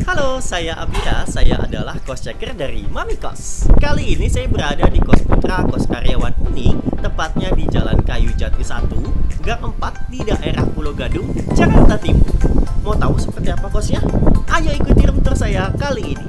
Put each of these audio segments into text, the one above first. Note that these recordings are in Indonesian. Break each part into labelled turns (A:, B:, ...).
A: Halo, saya Abira. Saya adalah kos checker dari Mami Kos. Kali ini saya berada di Kos Putra Kos Karyawan Uni, tepatnya di Jalan Kayu Jati 1, Gang 4 di daerah Pulau Gadung, Jakarta Timur. Mau tahu seperti apa kosnya? Ayo ikuti room tour saya kali ini.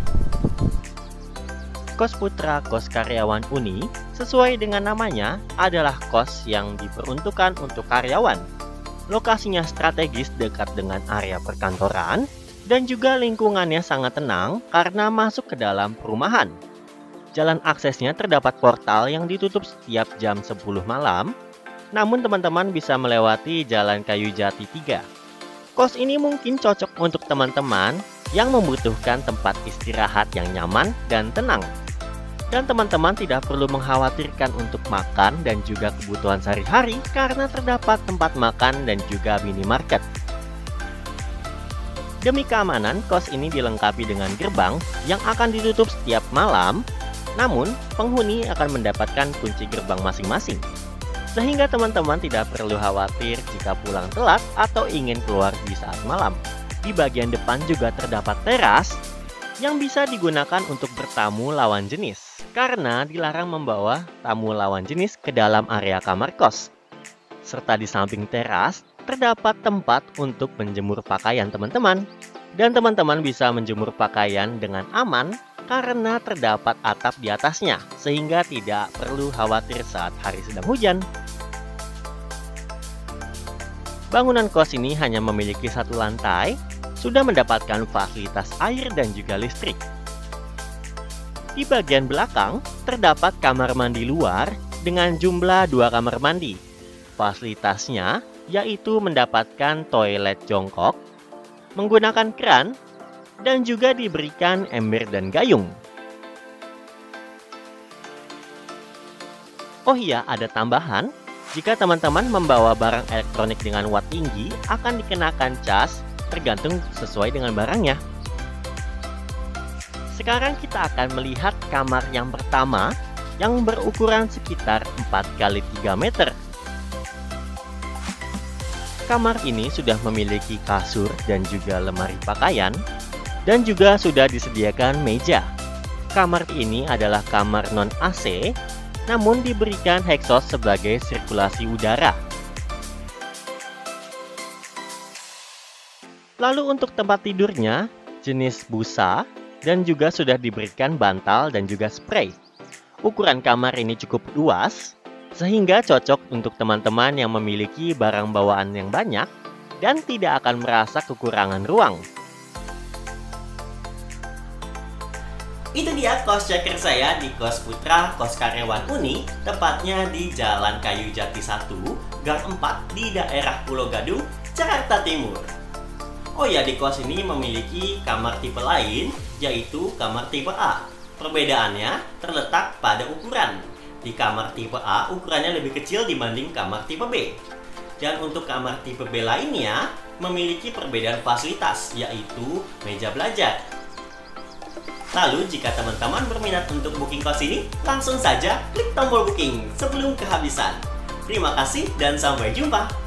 A: Kos Putra Kos Karyawan Uni sesuai dengan namanya adalah kos yang diperuntukkan untuk karyawan. Lokasinya strategis dekat dengan area perkantoran dan juga lingkungannya sangat tenang karena masuk ke dalam perumahan. Jalan aksesnya terdapat portal yang ditutup setiap jam 10 malam, namun teman-teman bisa melewati Jalan Kayu Jati 3. Kos ini mungkin cocok untuk teman-teman yang membutuhkan tempat istirahat yang nyaman dan tenang. Dan teman-teman tidak perlu mengkhawatirkan untuk makan dan juga kebutuhan sehari-hari karena terdapat tempat makan dan juga minimarket. Demi keamanan, kos ini dilengkapi dengan gerbang yang akan ditutup setiap malam, namun penghuni akan mendapatkan kunci gerbang masing-masing. Sehingga teman-teman tidak perlu khawatir jika pulang telat atau ingin keluar di saat malam. Di bagian depan juga terdapat teras yang bisa digunakan untuk bertamu lawan jenis, karena dilarang membawa tamu lawan jenis ke dalam area kamar kos. Serta di samping teras, terdapat tempat untuk menjemur pakaian teman-teman. Dan teman-teman bisa menjemur pakaian dengan aman karena terdapat atap di atasnya, sehingga tidak perlu khawatir saat hari sedang hujan. Bangunan kos ini hanya memiliki satu lantai, sudah mendapatkan fasilitas air dan juga listrik. Di bagian belakang, terdapat kamar mandi luar dengan jumlah 2 kamar mandi. Fasilitasnya yaitu mendapatkan toilet jongkok, menggunakan keran, dan juga diberikan ember dan gayung. Oh iya, ada tambahan, jika teman-teman membawa barang elektronik dengan watt tinggi, akan dikenakan cas tergantung sesuai dengan barangnya. Sekarang kita akan melihat kamar yang pertama yang berukuran sekitar 4x3 meter. Kamar ini sudah memiliki kasur dan juga lemari pakaian, dan juga sudah disediakan meja. Kamar ini adalah kamar non-AC, namun diberikan exhaust sebagai sirkulasi udara. Lalu untuk tempat tidurnya, jenis busa, dan juga sudah diberikan bantal dan juga spray. Ukuran kamar ini cukup luas, sehingga cocok untuk teman-teman yang memiliki barang bawaan yang banyak dan tidak akan merasa kekurangan ruang. Itu dia kos checker saya di Kos Putra Kos Karyawan Uni, tepatnya di Jalan Kayu Jati 1, Gang 4 di daerah Pulau Gadung, Jakarta Timur. Oh ya, di kos ini memiliki kamar tipe lain, yaitu kamar tipe A. Perbedaannya terletak pada ukuran. Di kamar tipe A, ukurannya lebih kecil dibanding kamar tipe B. Dan untuk kamar tipe B lainnya, memiliki perbedaan fasilitas, yaitu meja belajar. Lalu, jika teman-teman berminat untuk booking kos ini, langsung saja klik tombol booking sebelum kehabisan. Terima kasih dan sampai jumpa!